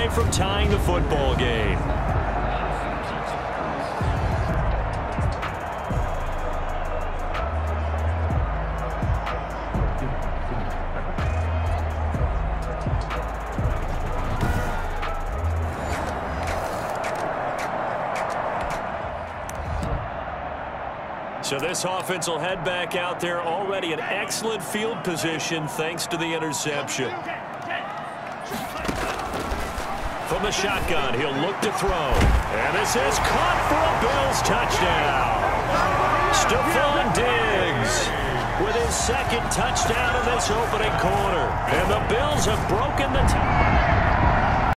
away from tying the football game. So this offense will head back out there, already in excellent field position thanks to the interception. From the shotgun, he'll look to throw. And this is caught for a Bills touchdown. Stephon Diggs with his second touchdown in this opening quarter. And the Bills have broken the tie.